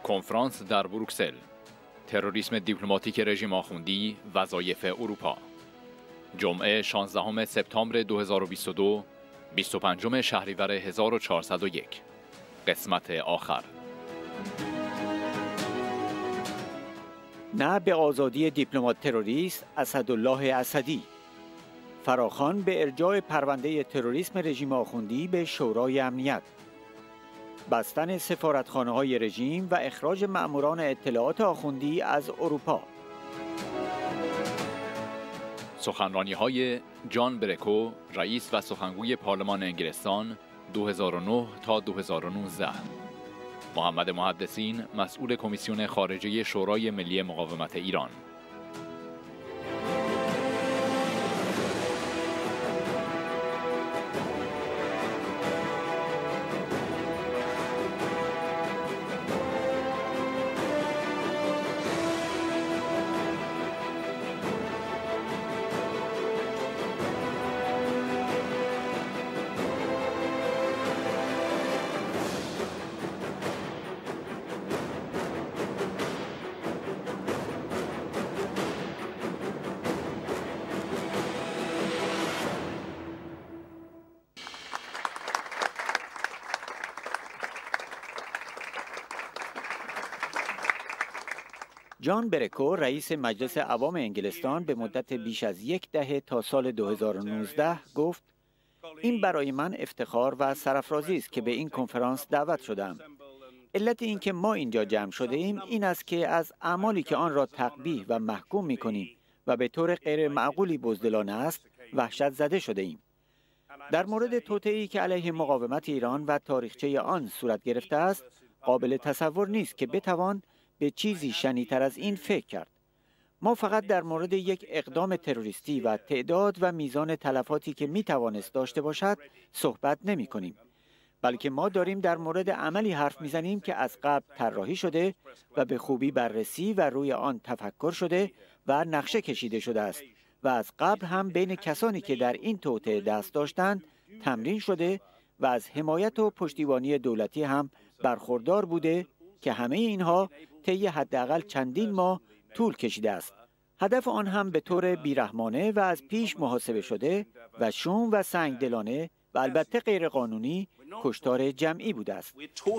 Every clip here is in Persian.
کنفرانس در بروکسل. تروریسم دیپلماتیک رژیم آخوندی، وظایف اروپا. جمعه 16 سپتامبر 2022، 25 شهریور 1401. قسمت آخر. نه به آزادی دیپلمات تروریست اسدالله اسدی. فراخوان به ارجاع پرونده تروریسم رژیم آخوندی به شورای امنیت. بستن سفارتخانه‌های رژیم و اخراج مأموران اطلاعات آخوندی از اروپا. سخنرانی‌های جان برکو، رئیس و سخنگوی پارلمان انگلستان 2009 تا 2019. محمد محدثین، مسئول کمیسیون خارجه شورای ملی مقاومت ایران. جان برکو، رئیس مجلس عوام انگلستان به مدت بیش از 10 دهه تا سال 2019 گفت: این برای من افتخار و سرافرازی است که به این کنفرانس دعوت شدم. علت این که ما اینجا جمع شده ایم این است که از اعمالی که آن را تقبیح و محکوم می‌کنیم و به طور غیر معقولی بزدلانه است، وحشت زده شده ایم. در مورد توطئه‌ای که علیه مقاومت ایران و تاریخچه آن صورت گرفته است، قابل تصور نیست که بتوان به چیزی شنی‌تر از این فکر کرد. ما فقط در مورد یک اقدام تروریستی و تعداد و میزان تلفاتی که میتوانست داشته باشد صحبت نمی کنیم، بلکه ما داریم در مورد عملی حرف میزنیم که از قبل طراحی شده و به خوبی بررسی و روی آن تفکر شده و نقشه کشیده شده است و از قبل هم بین کسانی که در این توطئه دست داشتند تمرین شده و از حمایت و پشتیبانی دولتی هم برخوردار بوده که همه اینها طی حداقل چندین ماه طول کشیده است. هدف آن هم به طور بیرحمانه و از پیش محاسبه شده و شوم و سنگدلانه و البته غیر قانونی کشتار جمعی بوده است.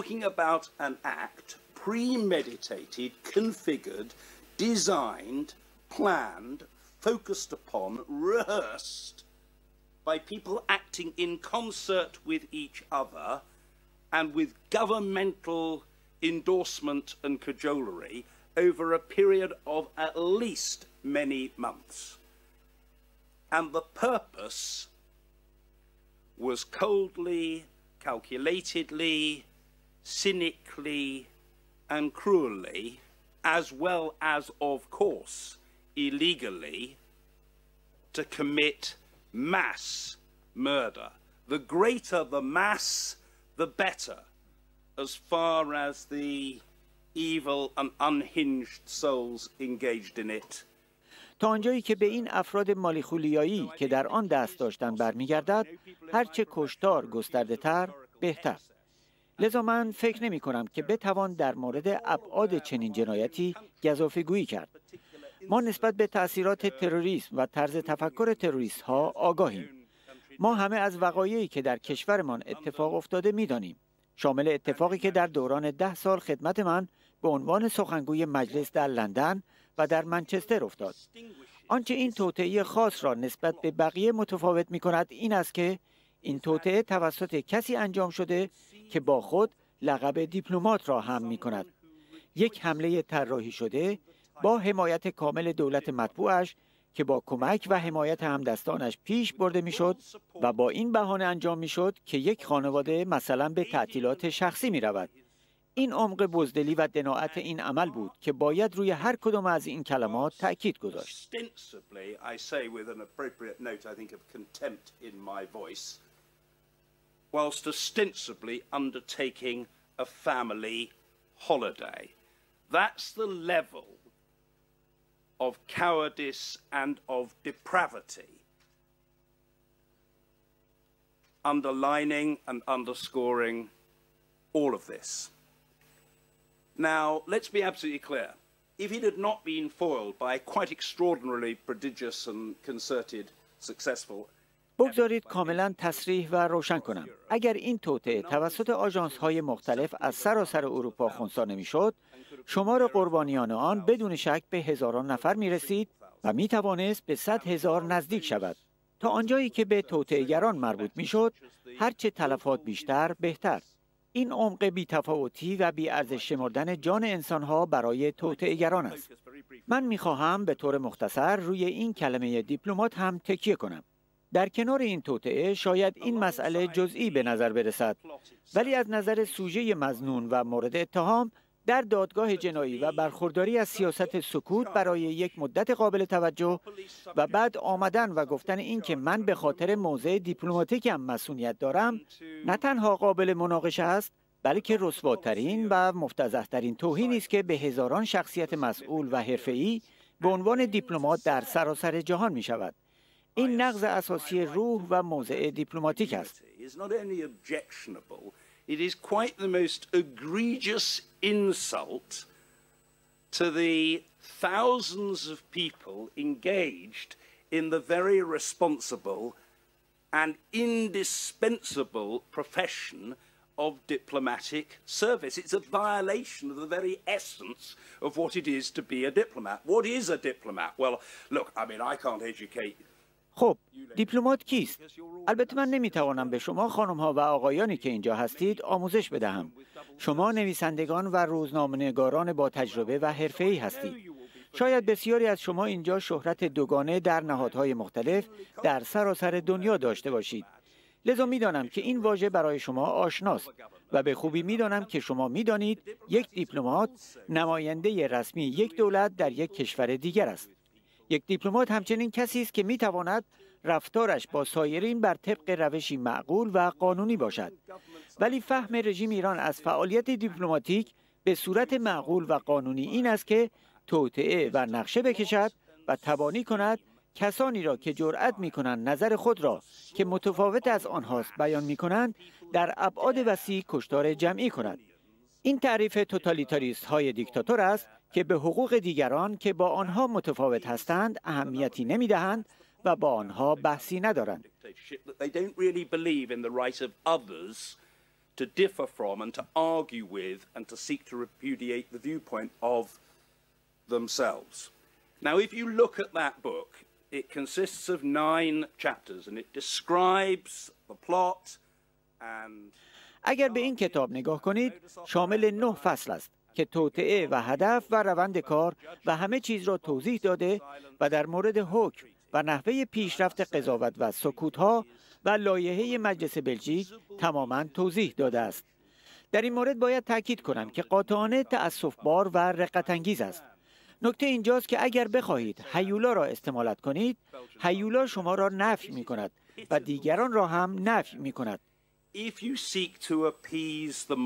by people acting in concert with each other and with governmental endorsement and cajolery over a period of at least many months. And the purpose was coldly, calculatedly, cynically, and cruelly, as well as, of course, illegally, to commit mass murder. The greater the mass, the better, as far as the evil and unhinged souls engaged in it. تا آنجایی که به این افراد مالیخولیایی که در آن دست داشتن برمیگردد، هرچه کشتار گسترده تر بهتر. لذا من فکر نمی کنم که بتوان در مورد ابعاد چنین جنایتی گزافه‌گویی کرد. ما نسبت به تأثیرات تروریسم و طرز تفکر تروریست ها آگاهیم. ما همه از وقایعی که در کشورمان اتفاق افتاده می‌دانیم، شامل اتفاقی که در دوران 10 سال خدمت من به عنوان سخنگوی مجلس در لندن و در منچستر افتاد. آنچه این توطئه خاص را نسبت به بقیه متفاوت می‌کند این است که این توطئه توسط کسی انجام شده که با خود لقب دیپلمات را حمل می‌کند. یک حمله طراحی شده با حمایت کامل دولت مطبوعش که با کمک و حمایت همدستانش پیش برده میشد و با این بهانه انجام میشد که یک خانواده مثلا به تعطیلات شخصی می رود. این عمق بزدلی و دناعت این عمل بود که باید روی هر کدام از این کلمات تأکید گذاشت. Whilst ostensibly undertaking a family holiday. That's the level of cowardice and of depravity underlining and underscoring all of this. Now, let's be absolutely clear. If it had not been foiled by a quite extraordinarily prodigious and concerted, successful بگذارید کاملا تصریح و روشن کنم. اگر این توطئه توسط آژانس‌های مختلف از سراسر اروپا خنثی نمی‌شد، شمار قربانیان آن بدون شک به هزاران نفر می‌رسید و می‌توانست به 100,000 نزدیک شود. تا آنجایی که به توطئه‌گران مربوط می‌شد، هرچه تلفات بیشتر بهتر. این عمق بی‌تفاوتی و بی‌ارزش شمردن جان انسان‌ها برای توطئه‌گران است. من می‌خواهم به طور مختصر روی این کلمه دیپلمات هم تکیه کنم. در کنار این توطئه شاید این مسئله جزئی به نظر برسد، ولی از نظر سوژه مظنون و مورد اتهام در دادگاه جنایی و برخورداری از سیاست سکوت برای یک مدت قابل توجه و بعد آمدن و گفتن این که من به خاطر موضع دیپلماتیکم مسئولیت دارم، نه تنها قابل مناقشه است، بلکه رسواترین و مفتضح‌ترین توهینی است که به هزاران شخصیت مسئول و حرفه‌ای به عنوان دیپلمات در سراسر جهان می شود. این نقض اساسی روح و موضع دیپلماتیک است. It is quite the most egregious insult to the thousands of people engaged in the very responsible and indispensable profession of diplomatic service. It's a violation of the very essence of what it is to be a diplomat. What is a diplomat? Well, look, I mean, I can't educate. خب، دیپلمات کیست؟ البته من نمیتوانم به شما خانم‌ها و آقایانی که اینجا هستید آموزش بدهم. شما نویسندگان و روزنامه‌نگاران با تجربه و حرفه‌ای هستید. شاید بسیاری از شما اینجا شهرت دوگانه در نهادهای مختلف در سراسر دنیا داشته باشید. لذا میدانم که این واژه برای شما آشناست و به خوبی میدانم که شما میدانید یک دیپلمات نماینده رسمی یک دولت در یک کشور دیگر است. یک دیپلمات همچنین کسی است که میتواند رفتارش با سایرین بر طبق روشی معقول و قانونی باشد. ولی فهم رژیم ایران از فعالیت دیپلماتیک به صورت معقول و قانونی این است که توطئه و نقشه بکشد و تبانی کند کسانی را که جرأت می‌کنند نظر خود را که متفاوت از آنهاست بیان می‌کنند در ابعاد وسیع کشتار جمعی کند. این تعریف توتالیتاریست های دیکتاتور است که به حقوق دیگران که با آنها متفاوت هستند اهمیتی نمی‌دهند و با آنها بحثی ندارند. to differ from and to argue with and to seek to repudiate the viewpoint of themselves. Now, if you look at that book, it consists of 9 chapters and it describes the plot and... اگر به این کتاب نگاه کنید، شامل 9 فصل است که توطئه و هدف و روند کار و همه چیز را توضیح داده و در مورد حکم و نحوه پیشرفت قضاوت و سکوت‌ها و لایحه مجلس بلژیک تماماً توضیح داده است. در این مورد باید تاکید کنم که قاطعانه تأسف‌بار و رقت‌انگیز است. نکته اینجاست که اگر بخواهید هیولا را استمالت کنید، هیولا شما را نفی می‌کند و دیگران را هم نفی می‌کند. If you seek to appease the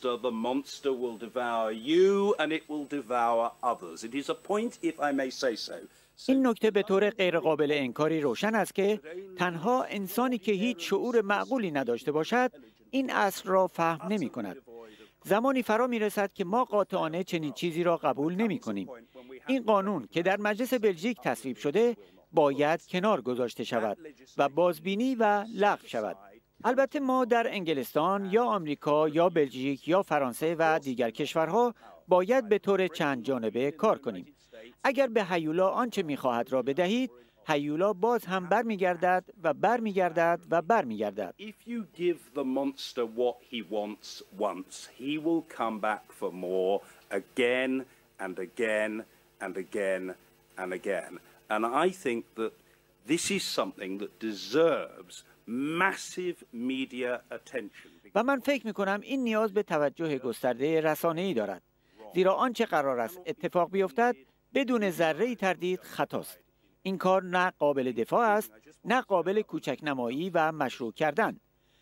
monster will devour you and it will devour others. It is a point, if I may say so. این نکته به طور غیرقابل انکاری روشن است که تنها انسانی که هیچ شعور معقولی نداشته باشد این اصل را فهم نمی کند. زمانی فرا می رسد که ما قاطعانه چنین چیزی را قبول نمی کنیم. این قانون که در مجلس بلژیک تصویب شده باید کنار گذاشته شود و بازبینی و لغو شود. البته ما در انگلستان یا آمریکا یا بلژیک یا فرانسه و دیگر کشورها باید به طور چند جانبه کار کنیم. اگر به هیولا آنچه می‌خواهد را بدهید، هیولا باز هم برمیگردد و برمیگردد و برمیگردد. If you give the monster what he wants once, he will come back for more again and again and again and again. And I think that this is something that deserves massive media attention. و من فکر می‌کنم این نیاز به توجه گسترده رسانه‌ای دارد. زیرا آنچه قرار است اتفاق بیفتد بدون ذره‌ای تردید خطاست. این کار نه قابل دفاع است، نه قابل کوچک نمایی و مشروع کردن.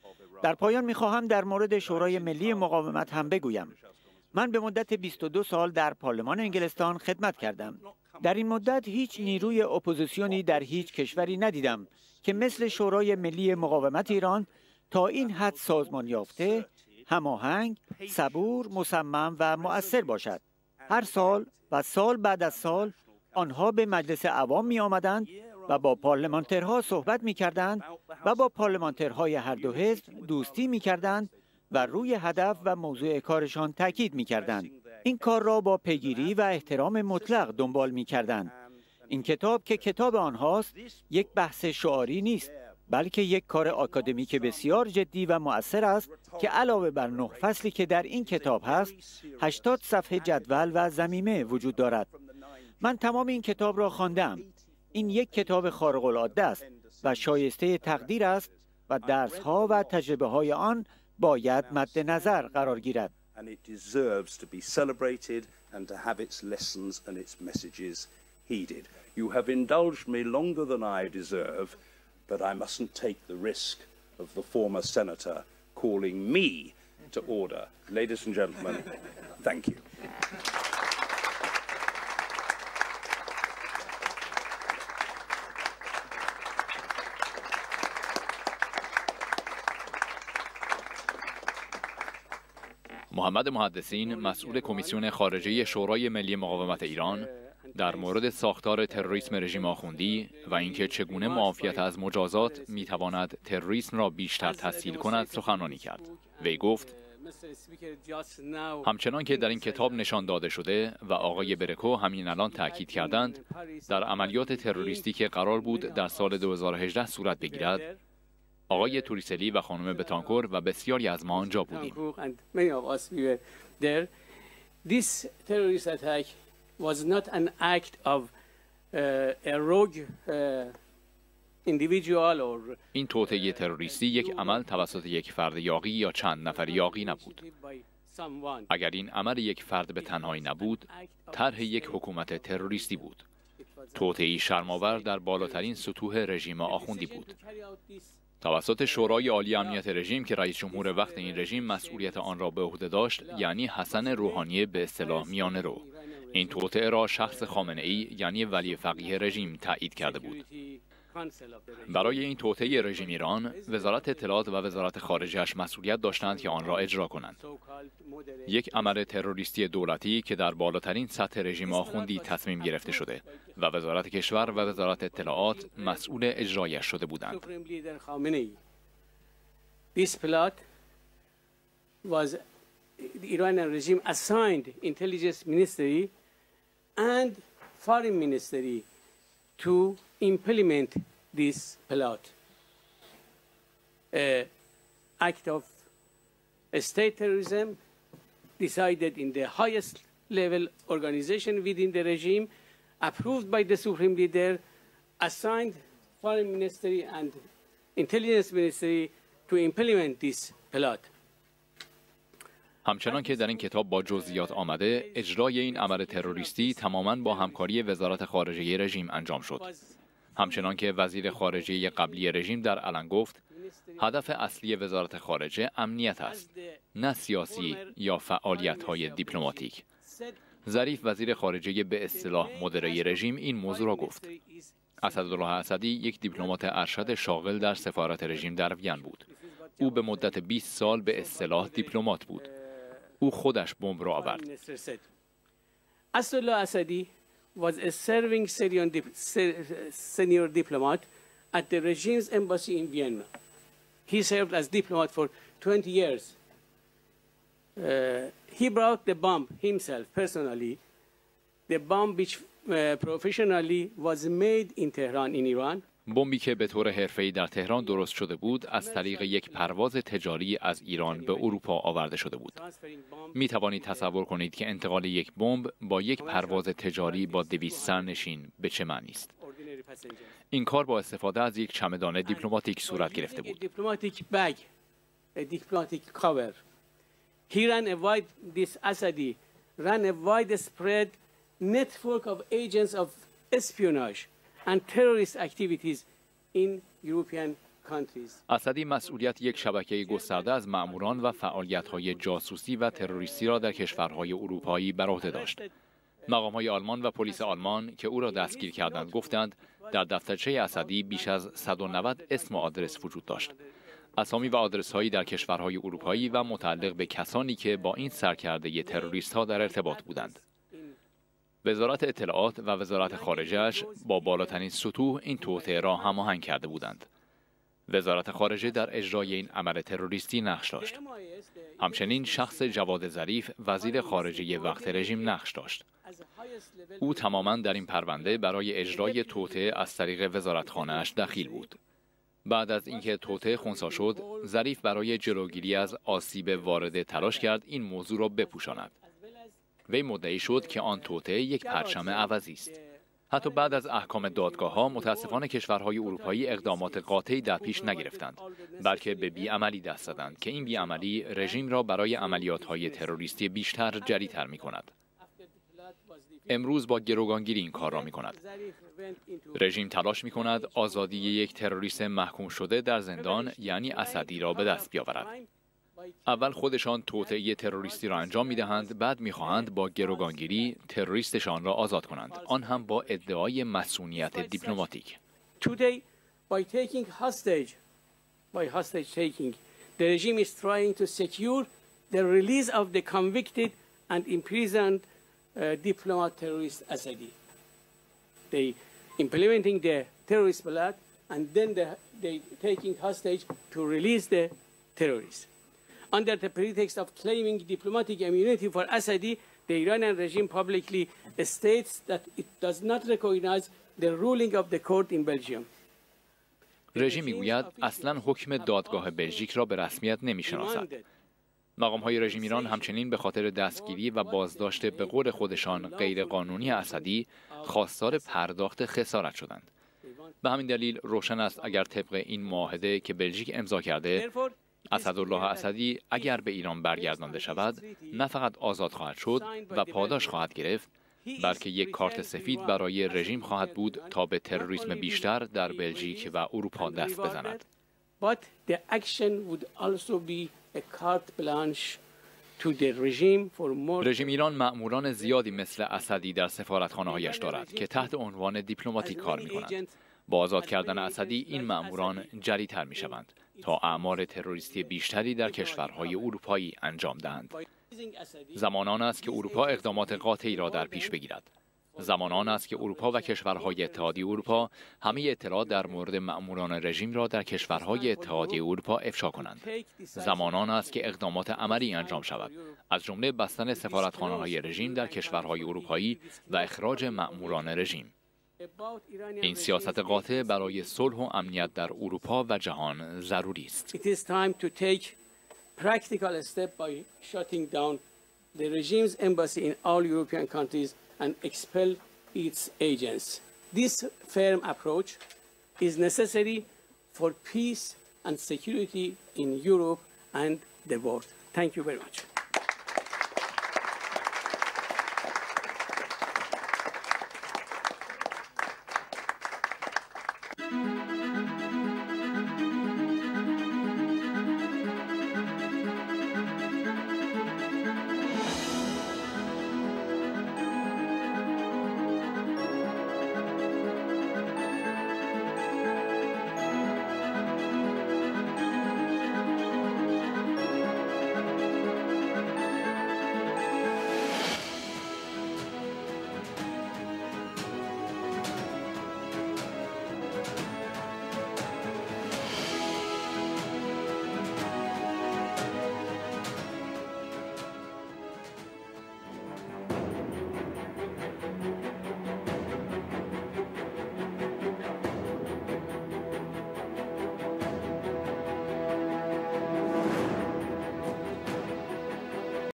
در پایان می‌خواهم در مورد شورای ملی مقاومت هم بگویم. من به مدت 22 سال در پارلمان انگلستان خدمت کردم. در این مدت هیچ نیروی اپوزیسیونی در هیچ کشوری ندیدم که مثل شورای ملی مقاومت ایران تا این حد سازمان یافته، هماهنگ، صبور، مصمم و مؤثر باشد. هر سال و سال بعد از سال آنها به مجلس عوام می آمدند و با پارلمانترها صحبت می کردند و با پارلمانترهای هر دو حزب دوستی می کردند و روی هدف و موضوع کارشان تاکید می کردند. این کار را با پیگیری و احترام مطلق دنبال می کردند. این کتاب که کتاب آنهاست یک بحث شعاری نیست، بلکه یک کار آکادمیک بسیار جدی و مؤثر است که علاوه بر 9 فصلی که در این کتاب هست، 80 صفحه جدول و ضمیمه وجود دارد. من تمام این کتاب را خواندم. این یک کتاب خارق العاده است و شایسته تقدیر است و درس‌ها و تجربه‌های آن باید مد نظر قرار گیرد. You have indulged me longer than I deserve, but I mustn't take the risk of the former senator calling me to order. Ladies and gentlemen, thank you. محمد محدثین، مسئول کمیسیون خارجه شورای ملی مقاومت ایران، در مورد ساختار تروریسم رژیم آخوندی و اینکه چگونه معافیت از مجازات میتواند تروریسم را بیشتر تسهیل کند سخنرانی کرد. وی گفت: همچنان که در این کتاب نشان داده شده و آقای برکو همین الان تاکید کردند، در عملیات تروریستی که قرار بود در سال 2018 صورت بگیرد، آقای توریسلی و خانم بتانکور و بسیاری از ما آنجا بودیم. was not an act of a rogue individual or این توطئه تروریستی یک عمل توسط یک فرد یاغی یا چند نفر یاغی نبود. اگر این عمل یک فرد به تنهایی نبود، طرح یک حکومت تروریستی بود. توطئه‌ای شرم‌آور در بالاترین سطوح رژیم آخوندی بود. توسط شورای عالی امنیت رژیم که رئیس جمهور وقت این رژیم مسئولیت آن را به عهده داشت، یعنی حسن روحانی به اصطلاح میانه رو، این توطئه را شخص خامنه‌ای یعنی ولی فقیه رژیم تایید کرده بود. برای این توطئه رژیم ایران، وزارت اطلاعات و وزارت خارجه‌اش مسئولیت داشتند که آن را اجرا کنند. یک عمل تروریستی دولتی که در بالاترین سطح رژیم آخوندی تصمیم گرفته شده و وزارت کشور و وزارت اطلاعات مسئول اجرایش شده بودند. The Iranian regime assigned intelligence ministry and foreign ministry to implement this plot. Act of state terrorism decided in the highest level organization within the regime, approved by the supreme leader, assigned foreign ministry and intelligence ministry to implement this plot. همچنان که در این کتاب با جزئیات آمده، اجرای این عمل تروریستی تماماً با همکاری وزارت خارجه رژیم انجام شد. همچنان که وزیر خارجه قبلی رژیم در علن گفت، هدف اصلی وزارت خارجه امنیت است، نه سیاسی یا فعالیت‌های دیپلماتیک. ظریف وزیر خارجه به اصطلاح مدیره رژیم این موضوع را گفت. اسدالله اسدی یک دیپلمات ارشد شاغل در سفارت رژیم در وین بود. او به مدت 20 سال به اصطلاح دیپلمات بود. او خودش بمب را آورد. اسدالله اسدی was a serving senior diplomat at the regime's embassy in Vienna. He served as diplomat for 20 years. He brought the bomb himself personally. The bomb which professionally was made in Tehran in Iran. بمبی که به طور حرفه‌ای در تهران درست شده بود، از طریق یک پرواز تجاری از ایران به اروپا آورده شده بود. می توانید تصور کنید که انتقال یک بمب با یک پرواز تجاری با 200 سرنشین به چه معنی است. این کار با استفاده از یک چمدان دیپلماتیک صورت گرفته بود. This Asadi ran a widespread network of agents of espionage and terrorist activities in European countries. اسدی مسئولیت یک شبکه گسترده از مأموران و فعالیت‌های جاسوسی و تروریستی را در کشورهای اروپایی بر عهده داشت. مقام‌های آلمان و پلیس آلمان که او را دستگیر کردند گفتند در دفترچه اسدی بیش از 190 اسم و آدرس وجود داشت. اسامی و آدرس‌هایی در کشورهای اروپایی و متعلق به کسانی که با این سرکرده تروریست‌ها در ارتباط بودند. وزارت اطلاعات و وزارت خارجه‌اش با بالاترین سطوح این توطئه را هماهنگ کرده بودند. وزارت خارجه در اجرای این عمل تروریستی نقش داشت. همچنین شخص جواد ظریف وزیر خارجه وقت رژیم نقش داشت. او تماماً در این پرونده برای اجرای توطئه از طریق وزارتخانه‌اش دخیل بود. بعد از اینکه توطئه خنثی شد، ظریف برای جلوگیری از آسیب وارده تلاش کرد این موضوع را بپوشاند. وی مدعی شد که آن توطئه یک پرچم عوضی است. حتی بعد از احکام دادگاه‌ها متاسفانه کشورهای اروپایی اقدامات قاطعی در پیش نگرفتند، بلکه به بیعملی دست زدند که این بیعملی رژیم را برای عملیات‌های تروریستی بیشتر جری‌تر می‌کند. امروز با گروگانگیری این کار را می‌کند. رژیم تلاش می‌کند آزادی یک تروریست محکوم شده در زندان یعنی اسدی را به دست بیاورد. اول خودشان توطئه تروریستی را انجام می‌دهند، بعد می‌خواهند با گروگانگیری تروریستشان را آزاد کنند، آن هم با ادعای مسئولیت دیپلماتیک. Today, by hostage taking, the regime is trying to secure the release of the convicted and imprisoned diplomat terrorist Assadi. They implementing the terrorist plan and then they taking hostage to release the terrorists. Under the pretext of claiming diplomatic immunity for Assadi, the Iranian regime publicly states that it does not recognize the ruling of the court in Belgium. رژیم میگوید اصلاً حکم دادگاه بلژیک را به رسمیت نمیشناسد. مقام‌های رژیم ایران همچنین به خاطر دستگیری و بازداشت به قول خودشان غیرقانونی اسدی خواستار پرداخت خسارت شدند. به همین دلیل روشن است اگر طبق این معاهده که بلژیک امضا کرده اسدالله اسدی اگر به ایران برگردانده شود نه فقط آزاد خواهد شد و پاداش خواهد گرفت، بلکه یک کارت سفید برای رژیم خواهد بود تا به تروریسم بیشتر در بلژیک و اروپا دست بزند. رژیم ایران مأموران زیادی مثل اسدی در سفارتخانه‌هایش دارد که تحت عنوان دیپلماتیک کار می‌کنند. با آزاد کردن اسدی این مأموران جری‌تر می‌شوند تا اعمال تروریستی بیشتری در کشورهای اروپایی انجام دهند. زمان آن است که اروپا اقدامات قاطعی را در پیش بگیرد. زمان آن است که اروپا و کشورهای اتحادیه اروپا همه اطلاعات در مورد مأموران رژیم را در کشورهای اتحادیه اروپا افشا کنند. زمان آن است که اقدامات عملی انجام شود، از جمله بستن سفارتخانه‌های رژیم در کشورهای اروپایی و اخراج مأموران رژیم. این سیاست قاطع برای صلح و امنیت در اروپا و جهان ضروری است. It is time to take practical step by shutting down the regime's embassy in all European countries and expel its agents. This firm approach is necessary for peace and security in Europe and the world. Thank you very much.